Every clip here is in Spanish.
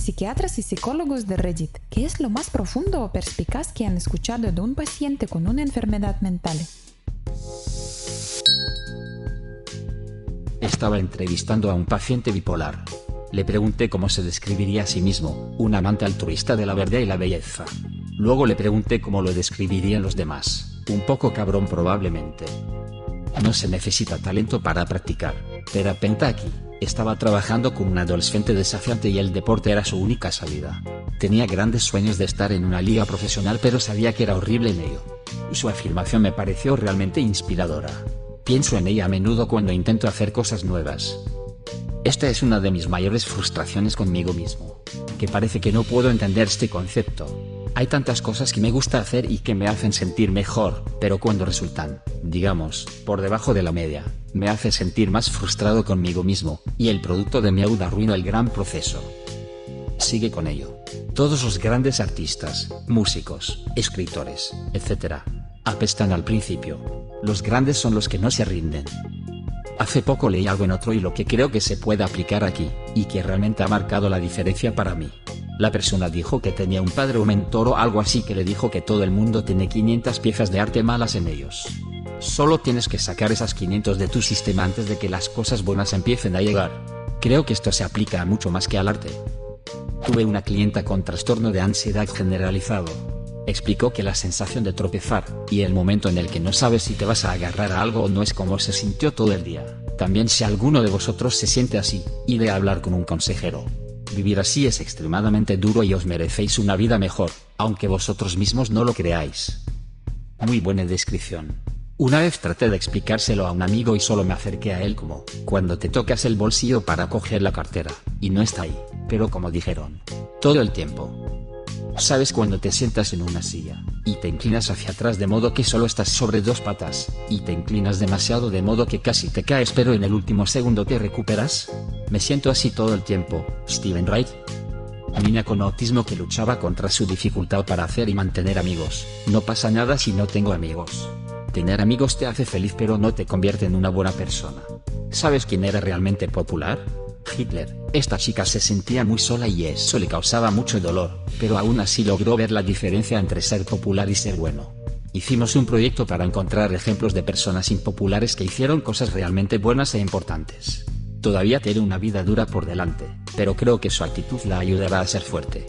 psiquiatras y psicólogos de Reddit, ¿qué es lo más profundo o perspicaz que han escuchado de un paciente con una enfermedad mental? Estaba entrevistando a un paciente bipolar. Le pregunté cómo se describiría a sí mismo, un amante altruista de la verdad y la belleza. Luego le pregunté cómo lo describirían los demás, un poco cabrón probablemente. No se necesita talento para practicar. Terapeuta aquí. Estaba trabajando con un adolescente desafiante y el deporte era su única salida. Tenía grandes sueños de estar en una liga profesional, pero sabía que era horrible en ello. Su afirmación me pareció realmente inspiradora. Pienso en ella a menudo cuando intento hacer cosas nuevas. Esta es una de mis mayores frustraciones conmigo mismo, que parece que no puedo entender este concepto. Hay tantas cosas que me gusta hacer y que me hacen sentir mejor, pero cuando resultan, digamos, por debajo de la media, me hace sentir más frustrado conmigo mismo, y el producto de mi auda arruina el gran proceso. Sigue con ello. Todos los grandes artistas, músicos, escritores, etc., apestan al principio. Los grandes son los que no se rinden. Hace poco leí algo en otro hilo que creo que se puede aplicar aquí, y que realmente ha marcado la diferencia para mí. La persona dijo que tenía un padre o mentor o algo así que le dijo que todo el mundo tiene 500 piezas de arte malas en ellos. Solo tienes que sacar esas 500 de tu sistema antes de que las cosas buenas empiecen a llegar. Creo que esto se aplica a mucho más que al arte. Tuve una clienta con trastorno de ansiedad generalizado. Explicó que la sensación de tropezar, y el momento en el que no sabes si te vas a agarrar a algo o no es como se sintió todo el día. También si alguno de vosotros se siente así, id a hablar con un consejero. Vivir así es extremadamente duro y os merecéis una vida mejor, aunque vosotros mismos no lo creáis. Muy buena descripción. Una vez traté de explicárselo a un amigo y solo me acerqué a él como, cuando te tocas el bolsillo para coger la cartera, y no está ahí, pero como dijeron, todo el tiempo. ¿Sabes cuando te sientas en una silla, y te inclinas hacia atrás de modo que solo estás sobre dos patas, y te inclinas demasiado de modo que casi te caes pero en el último segundo te recuperas? Me siento así todo el tiempo, Steven Wright. Niña con autismo que luchaba contra su dificultad para hacer y mantener amigos. No pasa nada si no tengo amigos. Tener amigos te hace feliz pero no te convierte en una buena persona. ¿Sabes quién era realmente popular? Hitler. Esta chica se sentía muy sola y eso le causaba mucho dolor, pero aún así logró ver la diferencia entre ser popular y ser bueno. Hicimos un proyecto para encontrar ejemplos de personas impopulares que hicieron cosas realmente buenas e importantes. Todavía tiene una vida dura por delante, pero creo que su actitud la ayudará a ser fuerte.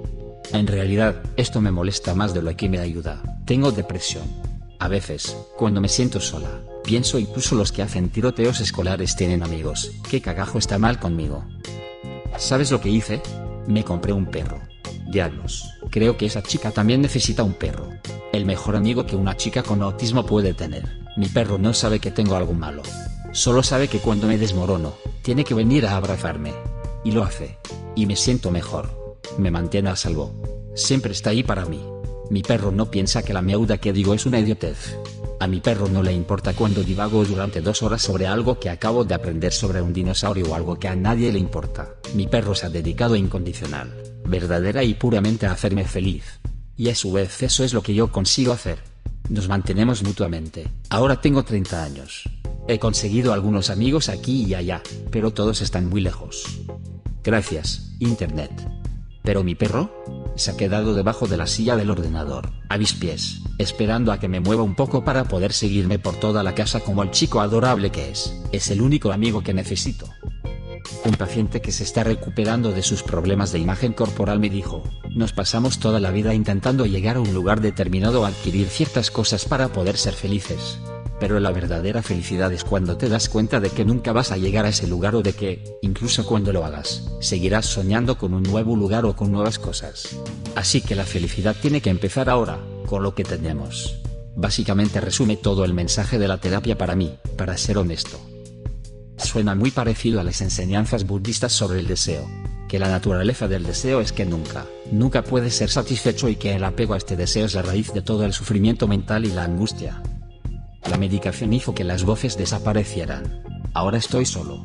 En realidad, esto me molesta más de lo que me ayuda. Tengo depresión. A veces, cuando me siento sola, pienso incluso los que hacen tiroteos escolares tienen amigos. ¿Qué cagajo está mal conmigo? ¿Sabes lo que hice? Me compré un perro. Diablos, creo que esa chica también necesita un perro. El mejor amigo que una chica con autismo puede tener. Mi perro no sabe que tengo algo malo. Solo sabe que cuando me desmorono, tiene que venir a abrazarme. Y lo hace. Y me siento mejor. Me mantiene a salvo. Siempre está ahí para mí. Mi perro no piensa que la mierda que digo es una idiotez. A mi perro no le importa cuando divago durante 2 horas sobre algo que acabo de aprender sobre un dinosaurio o algo que a nadie le importa. Mi perro se ha dedicado incondicional, verdadera y puramente a hacerme feliz. Y a su vez eso es lo que yo consigo hacer. Nos mantenemos mutuamente. Ahora tengo 30 años. He conseguido algunos amigos aquí y allá, pero todos están muy lejos. Gracias, Internet. Pero mi perro se ha quedado debajo de la silla del ordenador, a mis pies, esperando a que me mueva un poco para poder seguirme por toda la casa como el chico adorable que es. Es el único amigo que necesito. Un paciente que se está recuperando de sus problemas de imagen corporal me dijo, nos pasamos toda la vida intentando llegar a un lugar determinado o adquirir ciertas cosas para poder ser felices. Pero la verdadera felicidad es cuando te das cuenta de que nunca vas a llegar a ese lugar o de que, incluso cuando lo hagas, seguirás soñando con un nuevo lugar o con nuevas cosas. Así que la felicidad tiene que empezar ahora, con lo que tenemos. Básicamente resume todo el mensaje de la terapia para mí, para ser honesto. Suena muy parecido a las enseñanzas budistas sobre el deseo. Que la naturaleza del deseo es que nunca puedes ser satisfecho y que el apego a este deseo es la raíz de todo el sufrimiento mental y la angustia. La medicación hizo que las voces desaparecieran. Ahora estoy solo.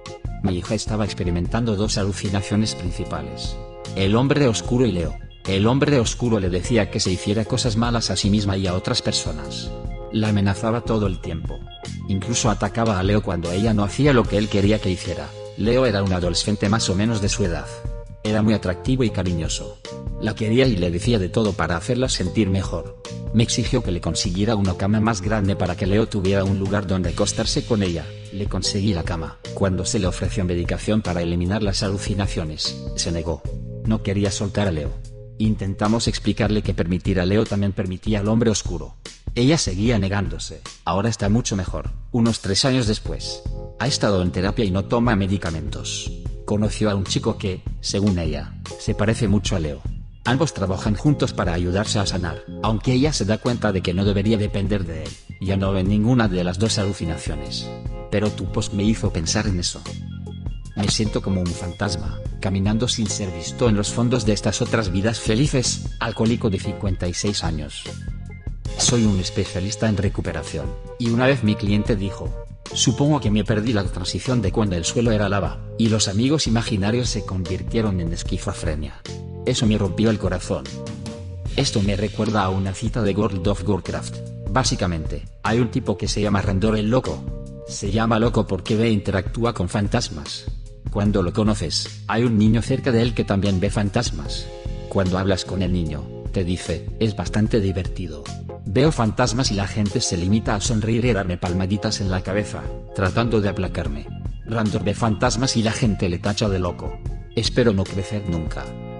Mi hija estaba experimentando 2 alucinaciones principales. El hombre oscuro y Leo. El hombre oscuro le decía que se hiciera cosas malas a sí misma y a otras personas. La amenazaba todo el tiempo. Incluso atacaba a Leo cuando ella no hacía lo que él quería que hiciera. Leo era un adolescente más o menos de su edad. Era muy atractivo y cariñoso. La quería y le decía de todo para hacerla sentir mejor. Me exigió que le consiguiera una cama más grande para que Leo tuviera un lugar donde acostarse con ella. Le conseguí la cama. Cuando se le ofreció medicación para eliminar las alucinaciones, se negó. No quería soltar a Leo. Intentamos explicarle que permitir a Leo también permitía al hombre oscuro. Ella seguía negándose. Ahora está mucho mejor. Unos 3 años después, ha estado en terapia y no toma medicamentos. Conoció a un chico que, según ella, se parece mucho a Leo. Ambos trabajan juntos para ayudarse a sanar, aunque ella se da cuenta de que no debería depender de él. Ya no ve ninguna de las dos alucinaciones. Pero tu post me hizo pensar en eso. Me siento como un fantasma, caminando sin ser visto en los fondos de estas otras vidas felices, alcohólico de 56 años. Soy un especialista en recuperación, y una vez mi cliente dijo: supongo que me perdí la transición de cuando el suelo era lava, y los amigos imaginarios se convirtieron en esquizofrenia. Eso me rompió el corazón. Esto me recuerda a una cita de World of Warcraft. Básicamente, hay un tipo que se llama Randor el Loco. Se llama loco porque ve e interactúa con fantasmas. Cuando lo conoces, hay un niño cerca de él que también ve fantasmas. Cuando hablas con el niño, te dice: es bastante divertido. Veo fantasmas y la gente se limita a sonreír y darme palmaditas en la cabeza, tratando de aplacarme. Randor ve fantasmas y la gente le tacha de loco. Espero no crecer nunca.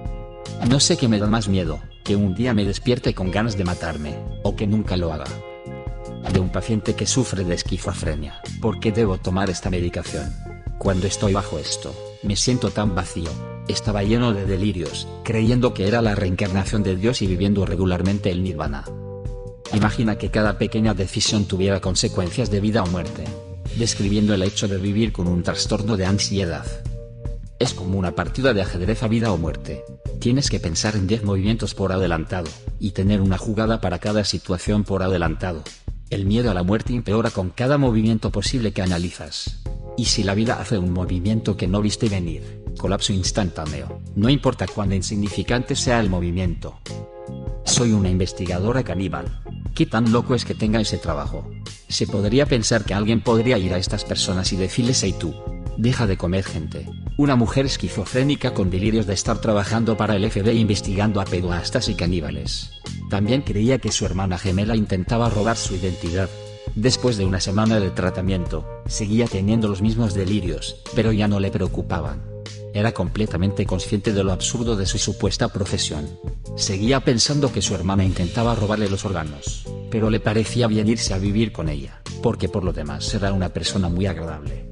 No sé qué me da más miedo, que un día me despierte con ganas de matarme, o que nunca lo haga. De un paciente que sufre de esquizofrenia. ¿Por qué debo tomar esta medicación? Cuando estoy bajo esto, me siento tan vacío. Estaba lleno de delirios, creyendo que era la reencarnación de Dios y viviendo regularmente el nirvana. Imagina que cada pequeña decisión tuviera consecuencias de vida o muerte. Describiendo el hecho de vivir con un trastorno de ansiedad. Es como una partida de ajedrez a vida o muerte. Tienes que pensar en 10 movimientos por adelantado, y tener una jugada para cada situación por adelantado. El miedo a la muerte empeora con cada movimiento posible que analizas. Y si la vida hace un movimiento que no viste venir, colapso instantáneo, no importa cuán insignificante sea el movimiento. Soy una investigadora caníbal. ¿Qué tan loco es que tenga ese trabajo? Se podría pensar que alguien podría ir a estas personas y decirles: hey tú, deja de comer gente. Una mujer esquizofrénica con delirios de estar trabajando para el FBI investigando a pederastas y caníbales. También creía que su hermana gemela intentaba robar su identidad. Después de una semana de tratamiento, seguía teniendo los mismos delirios, pero ya no le preocupaban. Era completamente consciente de lo absurdo de su supuesta profesión. Seguía pensando que su hermana intentaba robarle los órganos, pero le parecía bien irse a vivir con ella, porque por lo demás era una persona muy agradable.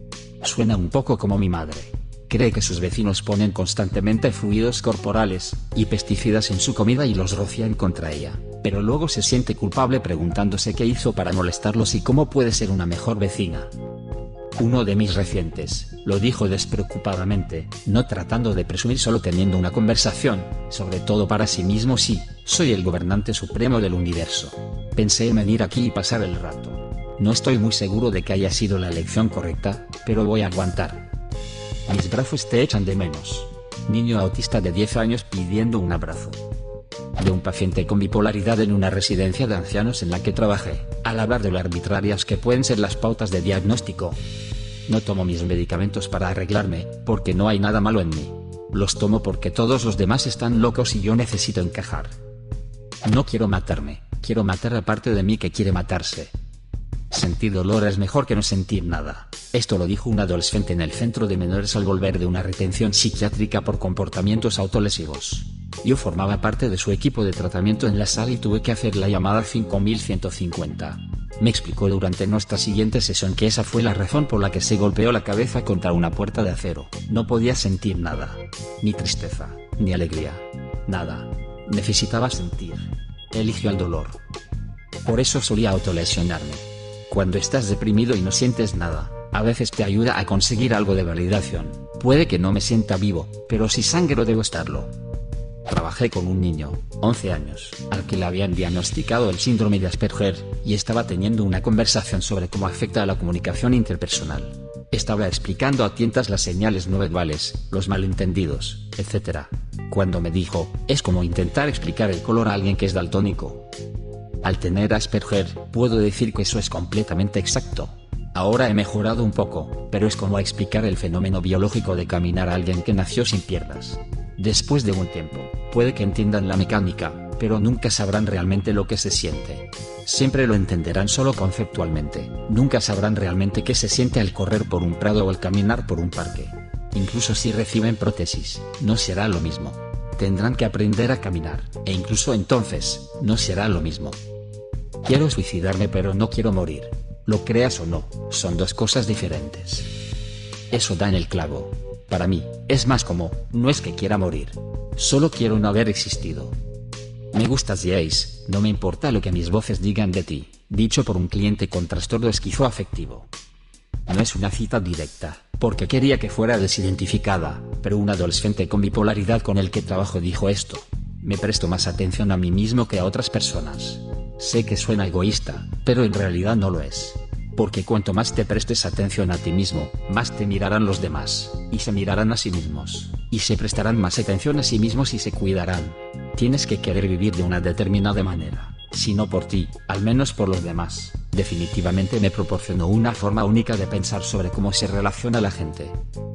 Suena un poco como mi madre. Cree que sus vecinos ponen constantemente fluidos corporales y pesticidas en su comida y los rocían contra ella, pero luego se siente culpable preguntándose qué hizo para molestarlos y cómo puede ser una mejor vecina. Uno de mis recientes, lo dijo despreocupadamente, no tratando de presumir, solo teniendo una conversación, sobre todo para sí mismo: sí, soy el gobernante supremo del universo. Pensé en venir aquí y pasar el rato. No estoy muy seguro de que haya sido la elección correcta, pero voy a aguantar. Mis brazos te echan de menos. Niño autista de 10 años pidiendo un abrazo. De un paciente con bipolaridad en una residencia de ancianos en la que trabajé, al hablar de lo arbitrarias que pueden ser las pautas de diagnóstico. No tomo mis medicamentos para arreglarme, porque no hay nada malo en mí. Los tomo porque todos los demás están locos y yo necesito encajar. No quiero matarme, quiero matar a parte de mí que quiere matarse. Sentir dolor es mejor que no sentir nada. Esto lo dijo un adolescente en el centro de menores al volver de una retención psiquiátrica por comportamientos autolesivos. Yo formaba parte de su equipo de tratamiento en la sala y tuve que hacer la llamada 5150. Me explicó durante nuestra siguiente sesión que esa fue la razón por la que se golpeó la cabeza contra una puerta de acero. No podía sentir nada. Ni tristeza, ni alegría. Nada. Necesitaba sentir. Eligió el dolor. Por eso solía autolesionarme. Cuando estás deprimido y no sientes nada, a veces te ayuda a conseguir algo de validación. Puede que no me sienta vivo, pero si sangro debo estarlo. Trabajé con un niño, 11 años, al que le habían diagnosticado el síndrome de Asperger, y estaba teniendo una conversación sobre cómo afecta a la comunicación interpersonal. Estaba explicando a tientas las señales no verbales, los malentendidos, etc. Cuando me dijo: es como intentar explicar el color a alguien que es daltónico. Al tener Asperger, puedo decir que eso es completamente exacto. Ahora he mejorado un poco, pero es como explicar el fenómeno biológico de caminar a alguien que nació sin piernas. Después de un tiempo, puede que entiendan la mecánica, pero nunca sabrán realmente lo que se siente. Siempre lo entenderán solo conceptualmente, nunca sabrán realmente qué se siente al correr por un prado o al caminar por un parque. Incluso si reciben prótesis, no será lo mismo. Tendrán que aprender a caminar, e incluso entonces, no será lo mismo. Quiero suicidarme pero no quiero morir. Lo creas o no, son dos cosas diferentes. Eso da en el clavo. Para mí, es más como, no es que quiera morir. Solo quiero no haber existido. Me gustas Jace, no me importa lo que mis voces digan de ti, dicho por un cliente con trastorno esquizoafectivo. No es una cita directa, porque quería que fuera desidentificada, pero un adolescente con bipolaridad con el que trabajo dijo esto. Me presto más atención a mí mismo que a otras personas. Sé que suena egoísta, pero en realidad no lo es. Porque cuanto más te prestes atención a ti mismo, más te mirarán los demás, y se mirarán a sí mismos, y se prestarán más atención a sí mismos y se cuidarán. Tienes que querer vivir de una determinada manera, si no por ti, al menos por los demás. Definitivamente me proporcionó una forma única de pensar sobre cómo se relaciona la gente.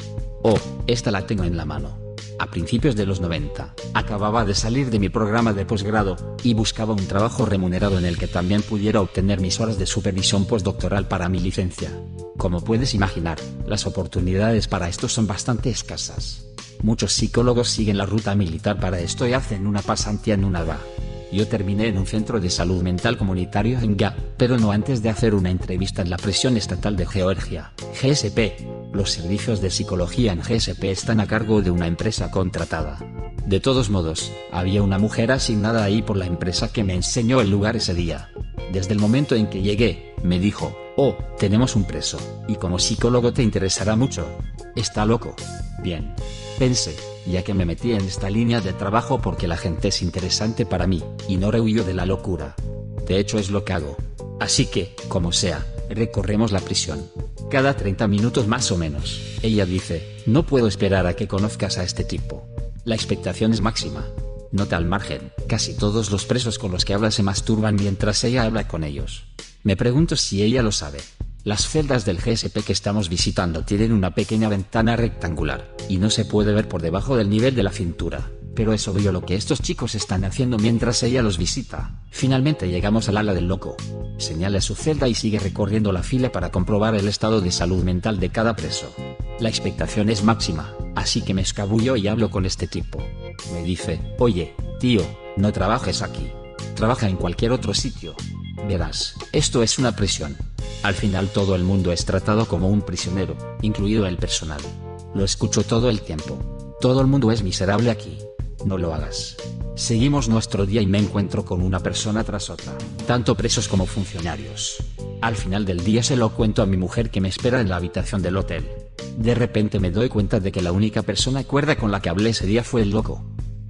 Oh, esta la tengo en la mano. A principios de los 90, acababa de salir de mi programa de posgrado, y buscaba un trabajo remunerado en el que también pudiera obtener mis horas de supervisión postdoctoral para mi licencia. Como puedes imaginar, las oportunidades para esto son bastante escasas. Muchos psicólogos siguen la ruta militar para esto y hacen una pasantía en una VA. Yo terminé en un centro de salud mental comunitario en GA, pero no antes de hacer una entrevista en la prisión estatal de Georgia, GSP. Los servicios de psicología en GSP están a cargo de una empresa contratada. De todos modos, había una mujer asignada ahí por la empresa que me enseñó el lugar ese día. Desde el momento en que llegué, me dijo, oh, tenemos un preso, y como psicólogo te interesará mucho. ¿Está loco? Bien. Pensé, ya que me metí en esta línea de trabajo porque la gente es interesante para mí, y no rehuyo de la locura. De hecho es lo que hago. Así que, como sea, recorremos la prisión. Cada 30 minutos más o menos, ella dice, no puedo esperar a que conozcas a este tipo. La expectación es máxima. Nota al margen, casi todos los presos con los que habla se masturban mientras ella habla con ellos. Me pregunto si ella lo sabe. Las celdas del GSP que estamos visitando tienen una pequeña ventana rectangular, y no se puede ver por debajo del nivel de la cintura. Pero es obvio lo que estos chicos están haciendo mientras ella los visita. Finalmente llegamos al ala del loco. Señala su celda y sigue recorriendo la fila para comprobar el estado de salud mental de cada preso. La expectación es máxima, así que me escabullo y hablo con este tipo. Me dice, oye, tío, no trabajes aquí. Trabaja en cualquier otro sitio. Verás, esto es una prisión. Al final todo el mundo es tratado como un prisionero, incluido el personal. Lo escucho todo el tiempo. Todo el mundo es miserable aquí. No lo hagas. Seguimos nuestro día y me encuentro con una persona tras otra, tanto presos como funcionarios. Al final del día se lo cuento a mi mujer que me espera en la habitación del hotel. De repente me doy cuenta de que la única persona cuerda con la que hablé ese día fue el loco.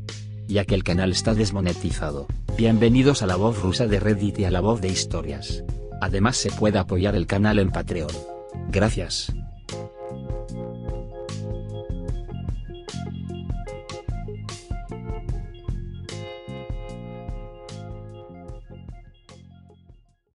Ya que el canal está desmonetizado. Bienvenidos a La Voz Rusa de Reddit y a La Voz de Historias. Además se puede apoyar el canal en Patreon. Gracias.